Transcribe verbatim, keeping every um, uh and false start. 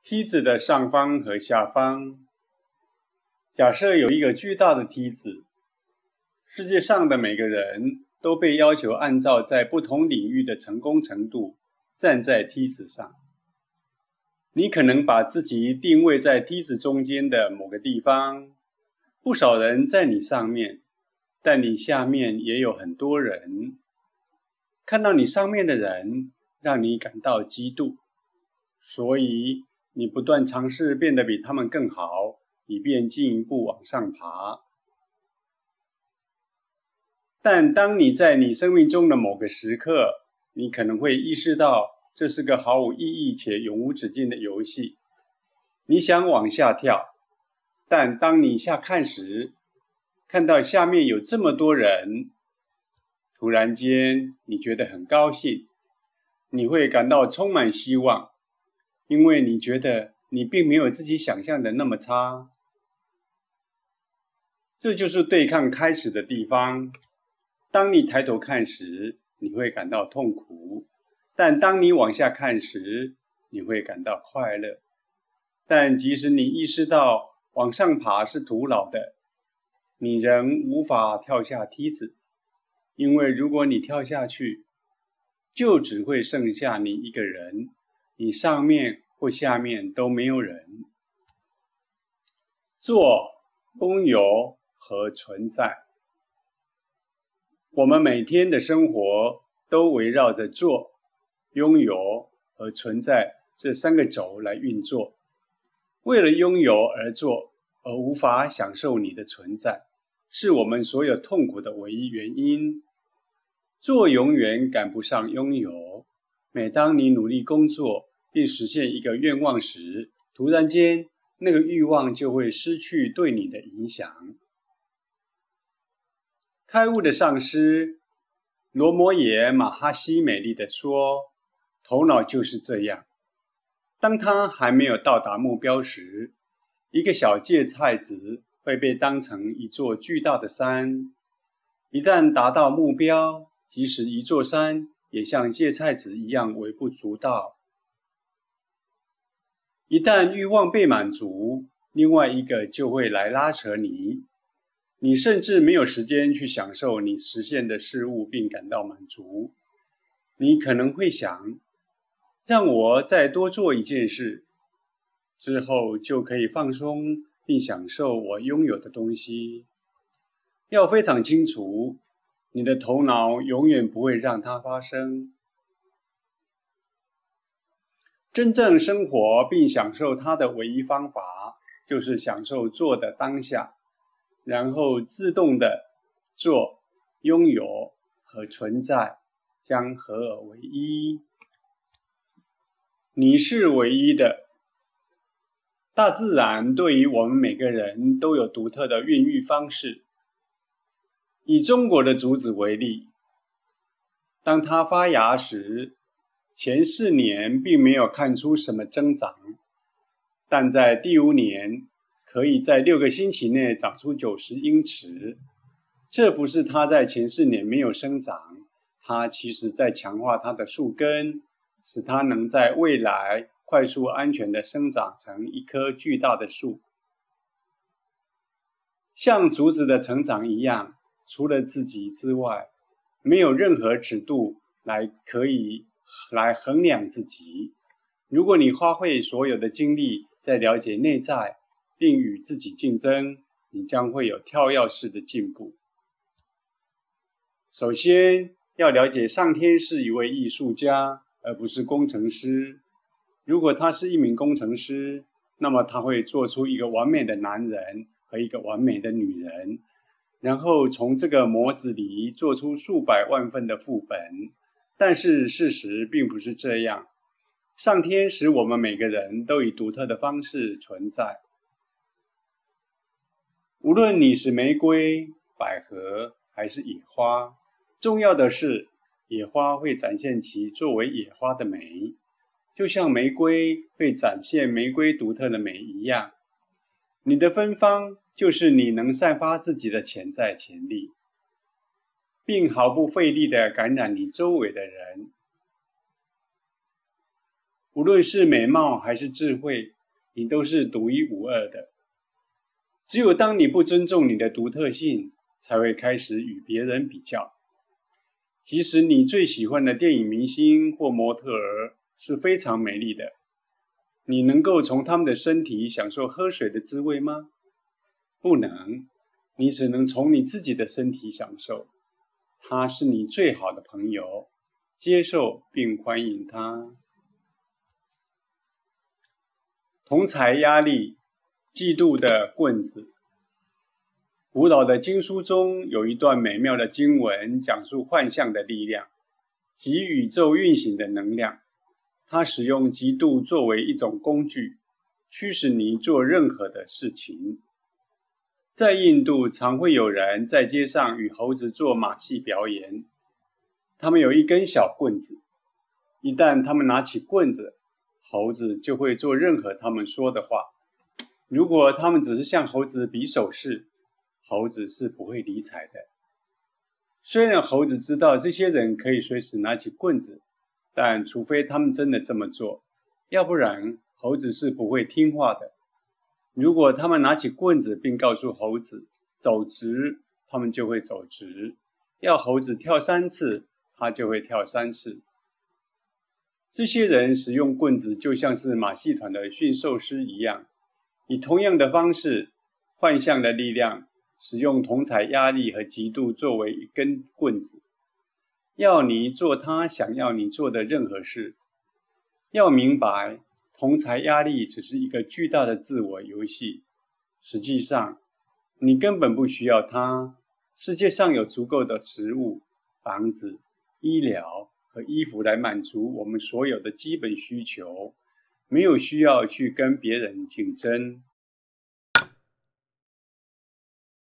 梯子的上方和下方。假设有一个巨大的梯子，世界上的每个人都被要求按照在不同领域的成功程度站在梯子上。你可能把自己定位在梯子中间的某个地方，不少人在你上面，但你下面也有很多人。看到你上面的人，让你感到嫉妒，所以你不断尝试变得比他们更好，以便进一步往上爬。但当你在你生命中的某个时刻，你可能会意识到这是个毫无意义且永无止境的游戏。你想往下跳，但当你下看时，看到下面有这么多人，突然间你觉得很高兴，你会感到充满希望，因为你觉得你并没有自己想象的那么差。这就是对抗开始的地方。当你抬头看时，你会感到痛苦，但当你往下看时，你会感到快乐。但即使你意识到往上爬是徒劳的，你仍无法跳下梯子，因为如果你跳下去，就只会剩下你一个人，你上面或下面都没有人。做、拥有和存在。我们每天的生活都围绕着做、拥有和存在这三个轴来运作。为了拥有而做，而无法享受你的存在，是我们所有痛苦的唯一原因。做永远赶不上拥有。每当你努力工作并实现一个愿望时，突然间那个欲望就会失去对你的影响。开悟的上师罗摩耶马哈希美丽地说，头脑就是这样。当他还没有到达目标时，一个小芥菜籽会被当成一座巨大的山。一旦达到目标，即使一座山也像芥菜籽一样微不足道。一旦欲望被满足，另外一个就会来拉扯你。你甚至没有时间去享受你实现的事物并感到满足。你可能会想，让我再多做一件事，之后就可以放松并享受我拥有的东西。要非常清楚，你的头脑永远不会让它发生。真正生活并享受它的唯一方法，就是享受做的当下，然后自动的做、拥有和存在将合而为一。你是唯一的。大自然对于我们每个人都有独特的孕育方式。以中国的竹子为例，当它发芽时，前四年并没有看出什么增长，但在第五年可以在六个星期内长出九十英尺。这不是它在前四年没有生长，它其实在强化它的树根，使它能在未来快速安全地生长成一棵巨大的树。像竹子的成长一样，除了自己之外，没有任何尺度来可以来衡量自己。如果你花费所有的精力在了解内在，并与自己竞争，你将会有跳跃式的进步。首先，要了解上天是一位艺术家，而不是工程师。如果他是一名工程师，那么他会做出一个完美的男人和一个完美的女人，然后从这个模子里做出数百万份的副本。但是事实并不是这样。上天使我们每个人都以独特的方式存在。无论你是玫瑰、百合还是野花，重要的是野花会展现其作为野花的美，就像玫瑰会展现玫瑰独特的美一样。你的芬芳就是你能散发自己的潜在潜力，并毫不费力地感染你周围的人。 无论是美貌还是智慧，你都是独一无二的。只有当你不尊重你的独特性，才会开始与别人比较。即使你最喜欢的电影明星或模特儿是非常美丽的，你能够从他们的身体享受喝水的滋味吗？不能，你只能从你自己的身体享受。他是你最好的朋友，接受并欢迎他。同侪压力，嫉妒的棍子。古老的经书中有一段美妙的经文，讲述幻象的力量及宇宙运行的能量。它使用嫉妒作为一种工具，驱使你做任何的事情。在印度，常会有人在街上与猴子做马戏表演。他们有一根小棍子，一旦他们拿起棍子，猴子就会做任何他们说的话。如果他们只是向猴子比手势，猴子是不会理睬的。虽然猴子知道这些人可以随时拿起棍子，但除非他们真的这么做，要不然猴子是不会听话的。如果他们拿起棍子并告诉猴子走直，他们就会走直；要猴子跳三次，他就会跳三次。这些人使用棍子就像是马戏团的驯兽师一样，以同样的方式，幻象的力量使用同侪压力和嫉妒作为一根棍子，要你做他想要你做的任何事。要明白，同侪压力只是一个巨大的自我游戏。实际上，你根本不需要它。世界上有足够的食物、房子、医疗和衣服来满足我们所有的基本需求，没有需要去跟别人竞争。